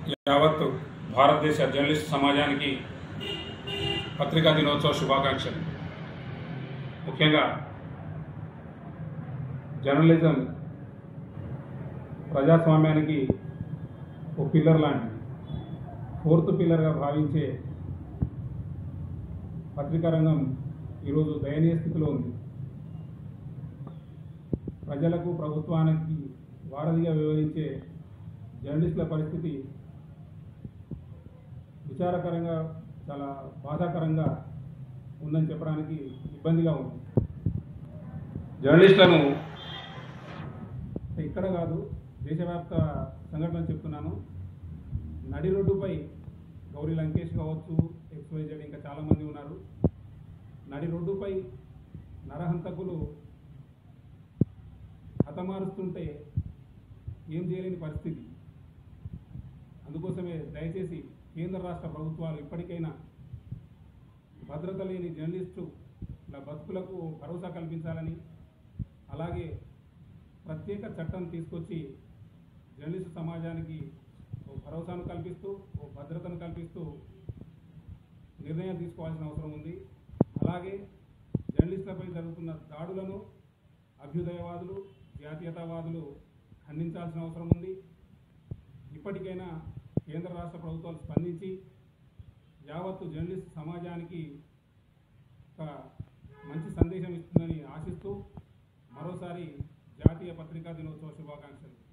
యావత్తు భారతదేశ జర్నలిస్ట్ సమాజానికి పత్రికా దినోత్సవ శుభాకాంక్షలు. ముఖ్యంగా జర్నలిజం ప్రజాస్వామ్యానికి ఒక పిల్లర్ లాంటిది, ఫోర్త్ పిల్లర్గా భావించే పత్రికా రంగం ఈరోజు దయనీయ స్థితిలో ఉంది. ప్రజలకు ప్రభుత్వానికి వారధిగా వ్యవహరించే జర్నలిస్టుల పరిస్థితి విచారకరంగా, చాలా బాధాకరంగా ఉందని చెప్పడానికి ఇబ్బందిగా ఉంది. జర్నలిస్టులను ఇక్కడ కాదు, దేశవ్యాప్త సంఘటన చెప్తున్నాను. నడి రోడ్డుపై గౌరీ లంకేష్ కావచ్చు, XYZ ఇంకా చాలామంది ఉన్నారు. నడి రోడ్డుపై నరహంతకులు హతమారుస్తుంటే ఏం చేయలేని పరిస్థితి. అందుకోసమే దయచేసి కేంద్ర రాష్ట్ర ప్రభుత్వాలు ఇప్పటికైనా భద్రత లేని జర్నలిస్టుల బతుకులకు భరోసా కల్పించాలని, అలాగే ప్రత్యేక చట్టం తీసుకొచ్చి జర్నలిస్టు సమాజానికి ఓ భరోసాను కల్పిస్తూ, ఓ భద్రతను కల్పిస్తూ నిర్ణయం తీసుకోవాల్సిన అవసరం ఉంది. అలాగే జర్నలిస్టులపై జరుగుతున్న దాడులను అభ్యుదయవాదులు, జాతీయతావాదులు ఖండించాల్సిన అవసరం ఉంది. ఇప్పటికైనా కేంద్ర రాష్ట్ర ప్రభుత్వాలు స్పందించి యావత్తు జర్నలిస్ట్ సమాజానికి ఒక మంచి సందేశం ఇస్తుందని ఆశిస్తూ మరోసారి జాతీయ పత్రికా దినోత్సవ శుభాకాంక్షలు.